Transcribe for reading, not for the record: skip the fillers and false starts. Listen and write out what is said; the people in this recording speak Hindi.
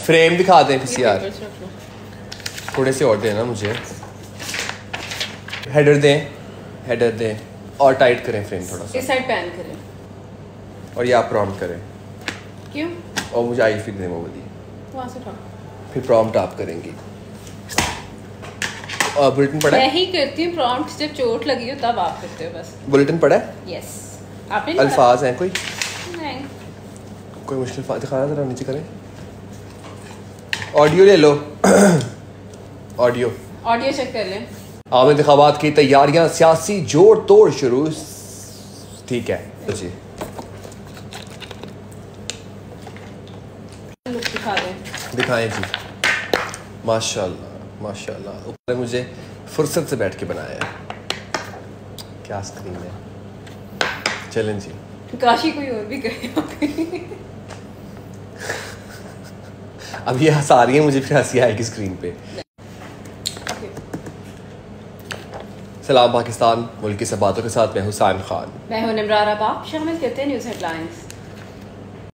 फ्रेम दिखा दें किसी यार, थोड़े से और देना मुझे। हेडर दें और टाइट करें फ्रेम थोड़ा सा, इस साइड पैन करें और ये आप प्रॉम्प्ट करें। क्यों? और मुझे आई फिर दें वो वाली, वहाँ से उठाओ, फिर प्रॉम्प्ट आप करेंगी। और बुलेटिन पढ़ा है? मैं ही करती हूँ प्रॉम्प्ट, जब चोट लगी हो तब आप करते हो बस। बुलेटिन पढ़ा है? यस। आपने अल्फाज हैं कोई? नहीं। कोई मुश्किल दिखाना जरा, नीचे करें। ऑडियो ले लो। ऑडियो चेक कर लें। आम इंतखाबात की तैयारियां सियासी जोर तोड़ शुरू। ठीक है जी, दिखा दें। दिखाएं जी। माशाल्लाह माशाल्लाह, ऊपर मुझे फुर्सत से बैठ के बनाया है। क्या स्क्रीन है। चलें जी, काशी कोई और भी करे। अब ये हंसा रही है मुझे, फिर हंसी आएगी स्क्रीन पे। सलाम पाकिस्तान, मुल्क की सब बातों के साथ मैं हुसैन खान। मैं हूं निमरार। आप शामिल करते हैं न्यूज़ हेडलाइंस।